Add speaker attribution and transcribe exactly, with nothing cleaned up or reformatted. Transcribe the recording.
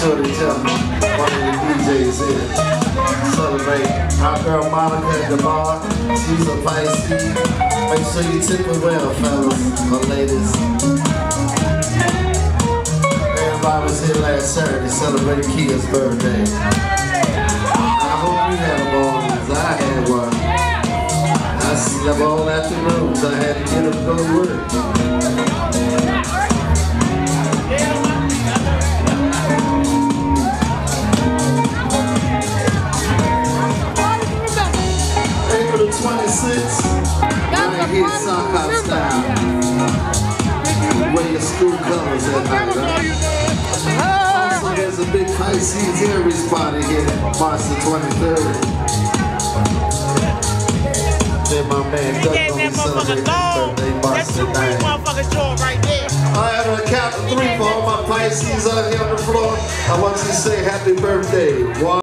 Speaker 1: sure to tell me one of the D Js here. Celebrate our girl Monica at the bar. She's a Pisces. Make sure you tip her well, fellas or ladies. Everybody was here last Saturday celebrating Kia's birthday. I hope you had a ball, because I had one. I slept all afternoons. I had to get up and go to work. April twenty-sixth, right here, sock out style. Wear your school colors at night, huh? Also, there's a big Pisces Aries party here, March the twenty-third. Then my man Doug gonna be celebrating his birthday, March the ninth. Alright, on the count of three for all my Pisces out here on the floor, I want you to say happy birthday. One.